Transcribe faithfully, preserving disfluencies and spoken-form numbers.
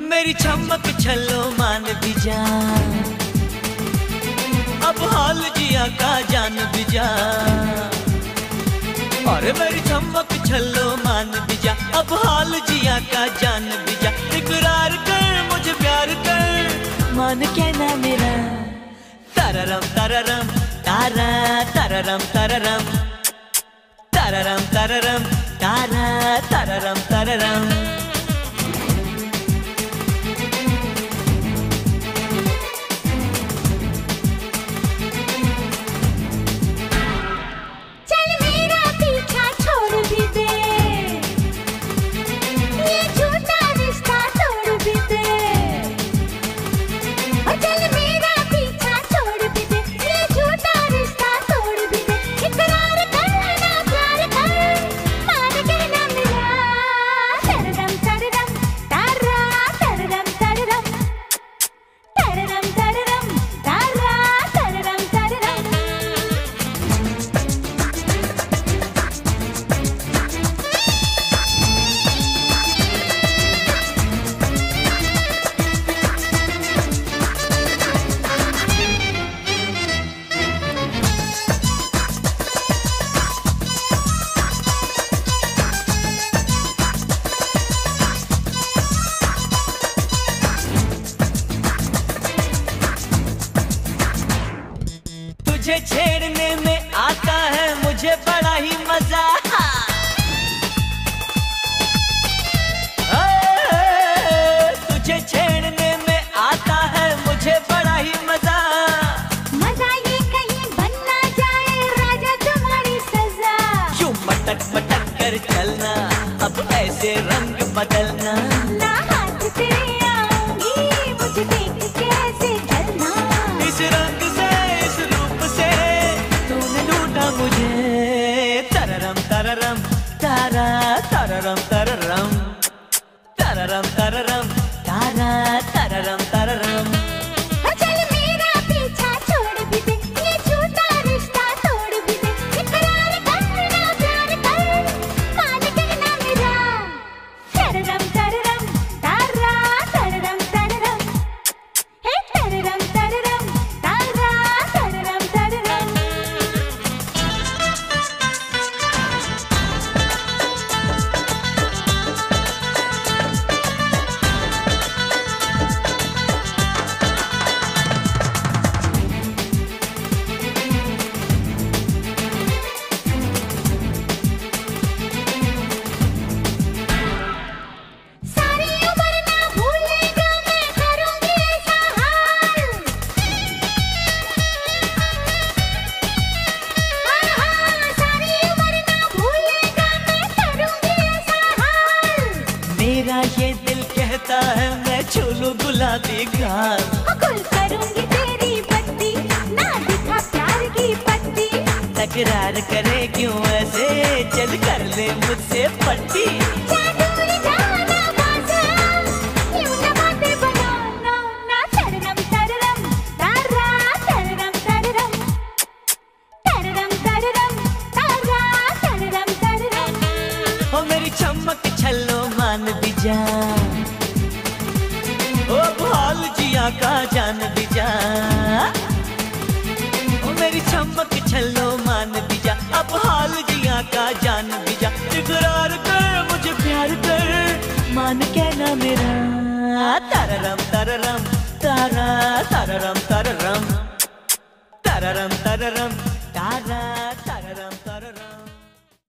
मेरी चमक छल्लो मान भी जा, अब हाल जिया का जान भी जा। अरे मेरी चमक छल्लो मान भी जा, अब हाल जिया का जान भी जा। इकरार कर मुझे प्यार कर, मान कहना मेरा। तररम तररम तारा तररम तररम तररम तररम तारा तररम तररम। तुझे छेड़ने में आता है मुझे बड़ा ही मजा, तुझे छेड़ने में आता है मुझे बड़ा ही मजा। मजा ये कहीं बन ना जाए राजा तुम्हारी सजा। क्यों मटक मटक कर चलना, अब ऐसे रंग बदलना। ना हाथ तेरे आऊंगी मुझे देख के ऐसे जलना। इस रंग से इस रूप से तूने लूटा मुझे। तररम तररम तारा तररम तररम तररम तररम तारा तररम तररम। चल मेरा पीछा छोड़ भी दे, ये झूठा रिश्ता तोड़ भी दे। इकरार करना प्यार कर, मान कहना मेरा। तररम तररम तारा तररम तररम, हे तररम तररम तारा तररम तररम। सारी उम्र ना भूलेगा मैं करूंगी ऐसा हाल। हाँ हाँ सारी उम्र ना भूलेगा मैं करूंगी ऐसा हाल। मेरा ये दिल कहता है मैं छू लूं गुलाबी गाल। गुल करूंगी तेरी बत्ती, ना दिखा प्यार की पत्ती। तकरार करे क्यों ऐसे, चल कर ले मुझसे पट्टी। जादू ये जाना बाजा, यूं ना बातें बनाना ना। तररम तररम तारा तररम तररम तररम तररम तारा तररम तररम। ओ मेरी चमक छल्लो मान भी जा, ओ भाल जिया का जान भी जा। ओ मेरी चमक छल्लो मान भी जा, अब हाल जिया का जान भी जा। इकरार कर मुझे प्यार कर, मान कहना मेरा। तररम तररम तारा तररम तररम तररम तररम